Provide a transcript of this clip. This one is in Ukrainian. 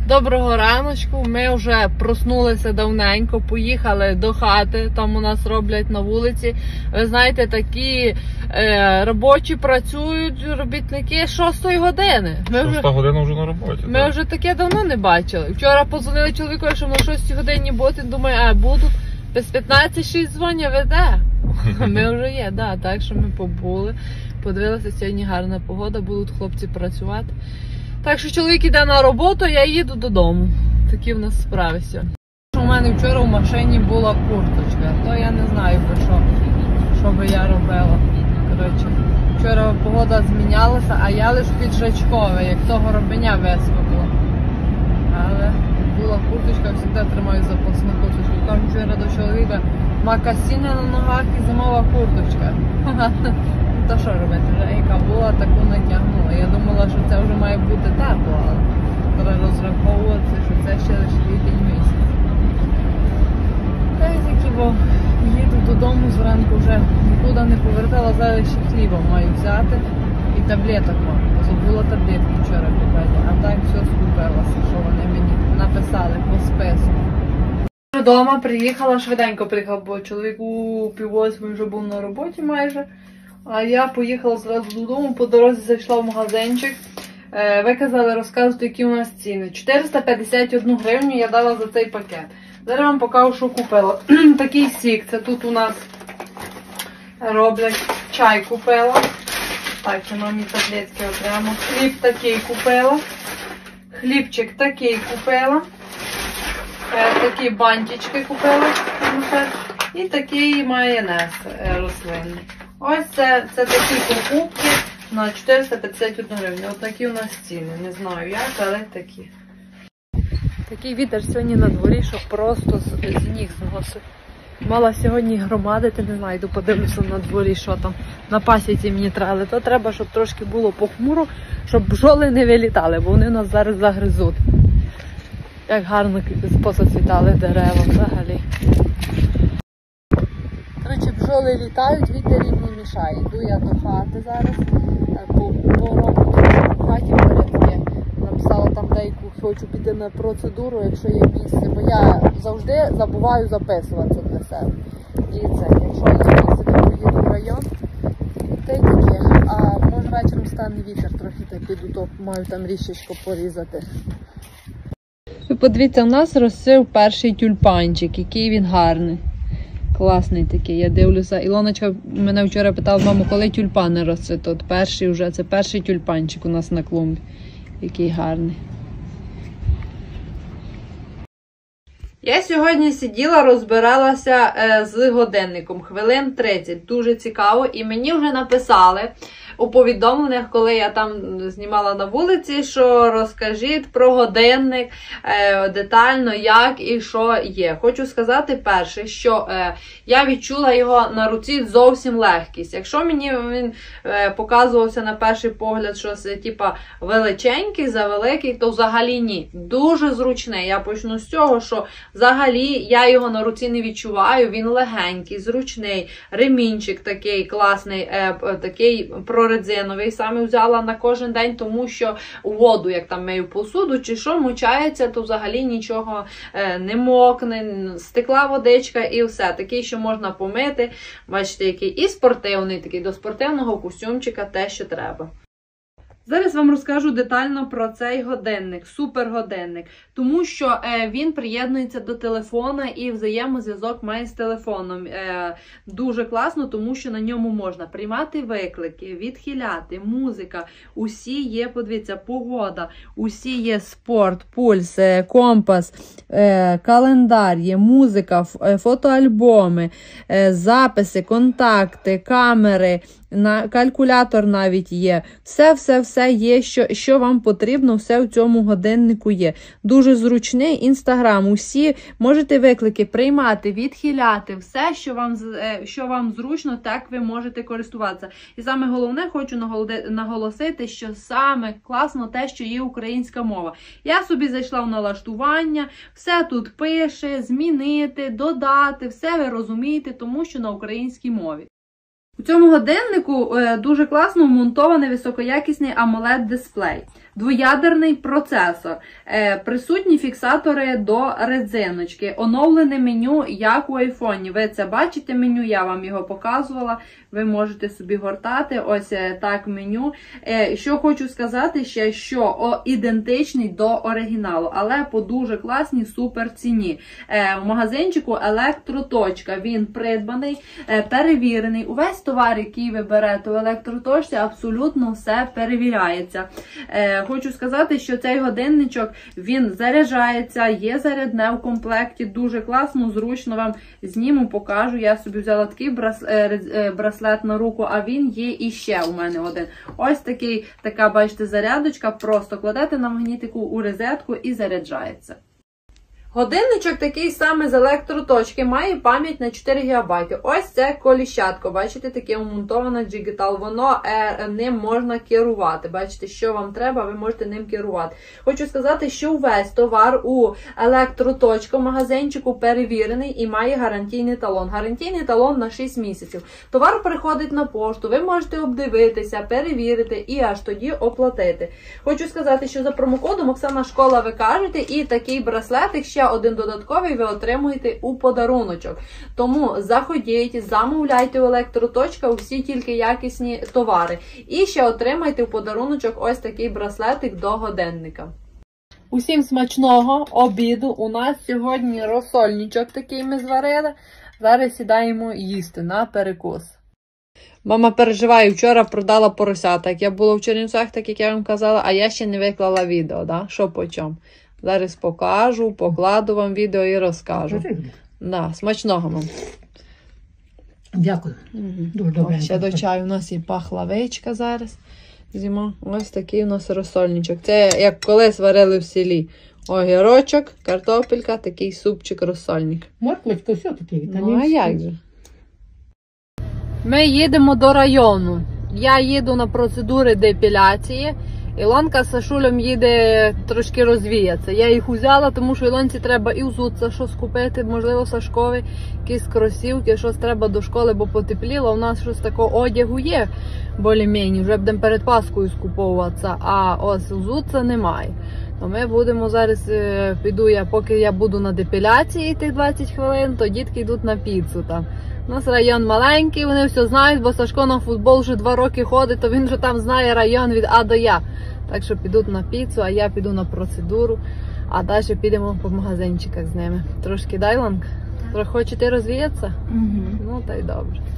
Доброго раночку, ми вже проснулися давненько, поїхали до хати, там у нас роблять на вулиці. Ви знаєте, такі робочі працюють, робітники 6 години. 6 година вже на роботі. Ми вже таке давно не бачили. Вчора подзвонили чоловікові, що на 6 годині бути, думаю, будуть без 15-6 дзвонів веде. Ми вже є, да, так що ми побули. Подивилися, сьогодні гарна погода, будуть хлопці працювати. Так що чоловік йде на роботу, я їду додому. Такі в нас справи сьогодні. У мене вчора в машині була курточка, то я не знаю що би я робила. Коротше, вчора погода змінялася, а я лише піджачкове, як того робеня висвітло. Але була курточка, завжди тримаю запасну курточку. Кажу вчора до чоловіка, макасіни на ногах і зимова курточка. Та що робити, вже яка була, таку натягнула. Я думала, що це вже має бути тепло, але треба розраховуватися, що це ще лише літній місяць. Та й такі, бо їду додому зранку вже нікуди не повертала, зараз ще хліба маю взяти і таблеток маю. Забула таблетки вчора купити, а так все скупилася, що вони мені написали по списку. Додому приїхала, швиденько приїхала, бо чоловік у 7:30 вже був на роботі майже. А я поїхала зразу додому, по дорозі зайшла в магазинчик. Ви казали розказувати, які у нас ціни. 451 гривню я дала за цей пакет. Зараз вам покажу, що купила. Такий сік, це тут у нас роблять чай купила. Так, це мамі таблетки окремо. Хліб такий купила. Хлібчик такий купила. Такі бантички купила. І такий майонез рослинний. Ось це такі покупки на 451 гривню. Ось такі у нас ціни. Не знаю як, але такі. Такий вітер сьогодні на дворі, що просто з ніг зносить. Мала сьогодні громадити, не знаю, йду подивлюся на дворі, що там на пасіці мені треба. Але то треба, щоб трошки було похмуро, щоб бджоли не вилітали, бо вони нас зараз загризуть. Як гарно позацвітали дерева взагалі. Коротше, бджоли літають, вітер їм не мішає. Йду я до хати зараз, в хаті поряд є. Написала там деяку, хочу піти на процедуру, якщо є місце, бо я завжди забуваю записуватися для себе. І це, якщо є місце, то поїду в район, та й таке. А може вечором стане вітер, трохи так піду, то маю там рішечко порізати. Ви подивіться, у нас розцвів перший тюльпанчик, який він гарний. Класний такий, я дивлюся. Ілоночка мене вчора питала, мамо, коли тюльпани розцвітуть? Перший вже, це перший тюльпанчик у нас на клумбі. Який гарний. Я сьогодні сиділа, розбиралася з годинником, хвилин 30, дуже цікаво, і мені вже написали у повідомленнях, коли я там знімала на вулиці, що розкажіть про годинник детально, як і що є. Хочу сказати перше, що я відчула його на руці зовсім легкість. Якщо мені він показувався на перший погляд, що це типа величенький, завеликий, то взагалі ні. Дуже зручний. Я почну з цього, що взагалі я його на руці не відчуваю, він легенький, зручний, ремінчик такий класний, такий прорезиновий, саме взяла на кожен день, тому що у воду, як там мию посуду, чи що, мочається, то взагалі нічого не мокне, стекла водичка і все. Такий, що можна помити, бачите, який і спортивний, такий до спортивного костюмчика, те, що треба. Зараз вам розкажу детально про цей годинник, супергодинник, тому що він приєднується до телефона і взаємозв'язок має з телефоном. Дуже класно, тому що на ньому можна приймати виклики, відхиляти, музика, усі є, подивіться, погода, усі є спорт, пульс, компас, календар, є музика, фотоальбоми, записи, контакти, камери, калькулятор навіть є. Все є, що вам потрібно, все в цьому годиннику є. Дуже зручний інстаграм. Усі можете виклики приймати, відхиляти. Все, що вам зручно, так ви можете користуватися. І саме головне, хочу наголосити, що саме класно те, що є українська мова. Я собі зайшла в налаштування, все тут пише, змінити, додати, все ви розумієте, тому що на українській мові. У цьому годиннику дуже класно вмонтований високоякісний AMOLED дисплей. Двоядерний процесор, присутні фіксатори до резиночки, оновлене меню, як у айфоні. Ви це бачите меню, я вам його показувала, ви можете собі гортати, ось так меню. Що хочу сказати ще, що ідентичний до оригіналу, але по дуже класній супер ціні. В магазинчику Електроточка, він придбаний, перевірений. Увесь товар, який ви берете в Електроточці, абсолютно все перевіряється. Хочу сказати, що цей годинничок, він заряджається, є зарядне в комплекті, дуже класно, зручно, вам зніму, покажу. Я собі взяла такий браслет на руку, а він є іще у мене один. Ось така, бачите, зарядочка, просто кладете на магнітику у розетку і заряджається. Годинничок такий самий з Електроточки, має пам'ять на 4 ГБ. Ось це коліщатко, бачите, таке вмонтоване Digital, воно ним можна керувати. Бачите, що вам треба, ви можете ним керувати. Хочу сказати, що весь товар у Електроточка в магазинчику перевірений і має гарантійний талон. Гарантійний талон на 6 місяців. Товар приходить на пошту, ви можете обдивитися, перевірити і аж тоді оплатити. Хочу сказати, що за промокодом Оксана Школа ви кажете, і такий браслетик ще один додатковий ви отримуєте у подаруночок. Тому заходіть, замовляйте у Електроточка усі тільки якісні товари. І ще отримайте у подаруночок ось такий браслетик до годинника. Усім смачного обіду. У нас сьогодні розсольничок такий ми зварили. Зараз сідаємо їсти на перекус. Мама переживає, вчора продала поросята. Як я була в Чернівцях, так як я вам казала, а я ще не виклала відео, да? Що по чому. Зараз покажу, покладу вам відео і розкажу. Да, смачного вам. Дякую. Дуже добре. Ще до чаю у нас і пахлавичка зараз. Зима. Ось такий у нас розсольничок. Це як колись варили в селі. Огірочок, картопелька, такий супчик-розсольник. Морквочка, все таке. Ну, а як же? Ми їдемо до району. Я їду на процедури депіляції. Ілонка з Сашулем їде трошки розвіятися. Я їх взяла, тому що Ілонці треба і взутися, щось купити, можливо, Сашкові, якісь кросівки, щось треба до школи, бо потепліло. У нас щось такого одягу є, більш-менш, вже будемо перед Паскою скуповуватися, а ось взутися немає. То ми будемо зараз, поки я буду на депіляції тих 20 хвилин, то дітки йдуть на піцу там. У нас район маленький, вони все знають, бо Сашко на футбол вже 2 роки ходить, то він вже там знає район від А до Я. Так що підуть на піцу, а я піду на процедуру, а далі підемо по магазинчиках з ними. Трошки дай, Ланка? Хочете розвіятися? Ну, та й добре.